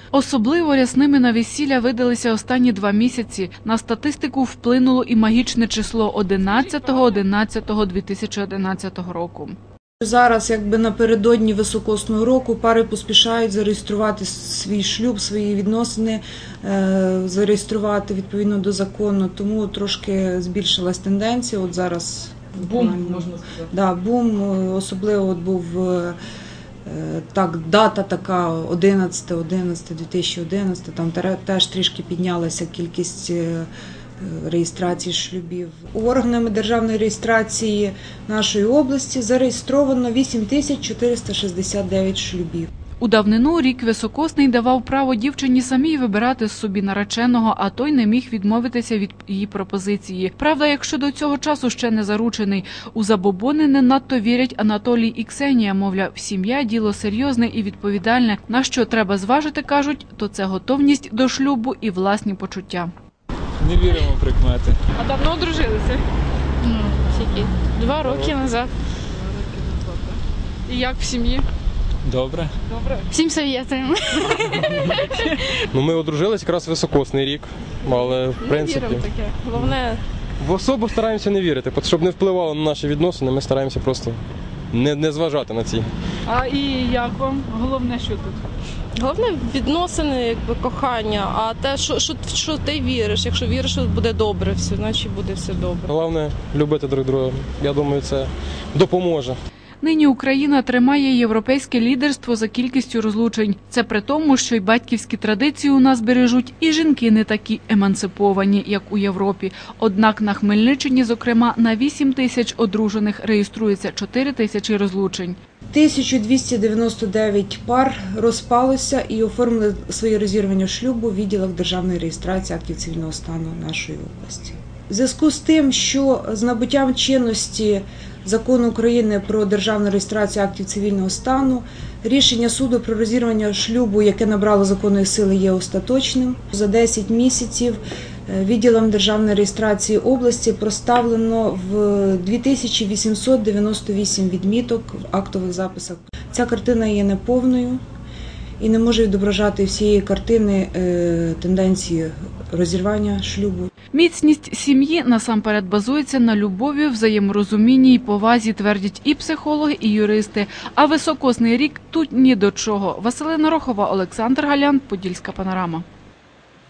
Особливо рясними на весілля видалися останні 2 місяці. На статистику вплинуло і магічне число 11.11.2011 року. Зараз, якби напередодні високосного року, пари поспішають зареєструвати свій шлюб, свої відносини, зареєструвати відповідно до закону, тому трошки збільшилась тенденція. От зараз Бум, можна сказати. Да, бум, особливо от був дата така 11.11.2011, там теж трішки піднялася кількість реєстрації шлюбів. Органами державної реєстрації нашої області зареєстровано 8469 шлюбів. У давнину рік високосний давав право дівчині самій вибирати собі нареченого, а той не міг відмовитися від її пропозиції. Правда, якщо до цього часу ще не заручений. У забобони не надто вірять Анатолій і Ксенія, мовляв, сім'я – діло серйозне і відповідальне. На що треба зважити, кажуть, то це готовність до шлюбу і власні почуття. Не віримо в прикмети. А давно одружилися? Тільки 2 роки назад. І як в сім'ї? Добре. Добре. Всім советуємо. Ми одружились якраз високосний рік, але в принципі таке. Головне, в особу стараємося не вірити, щоб не впливало на наші відносини, ми стараємося просто не зважати на ці. А і як вам? Головне, що тут? головне відносини, якби кохання, а те, що ти віриш. Якщо віриш, що буде добре все, значить буде все добре. Головне любити друг друга. Я думаю, це допоможе. Нині Україна тримає європейське лідерство за кількістю розлучень. Це при тому, що й батьківські традиції у нас бережуть, і жінки не такі емансиповані, як у Європі. Однак на Хмельниччині, зокрема, на 8 тисяч одружених реєструється 4 тисячі розлучень. 1299 пар розпалося і оформили своє розірвання шлюбу в відділах державної реєстрації актів цивільного стану нашої області. В зв'язку з тим, що з набуттям чинності Закону України про державну реєстрацію актів цивільного стану, рішення суду про розірвання шлюбу, яке набрало законної сили, є остаточним. За 10 місяців відділом державної реєстрації області проставлено в 2898 відміток в актових записах. Ця картина є неповною і не може відображати всієї картини тенденції розірвання шлюбу. Міцність сім'ї насамперед базується на любові, взаєморозумінні і повазі, твердять і психологи, і юристи. А високосний рік тут ні до чого. Василина Рохова, Олександр Галян, Подільська панорама.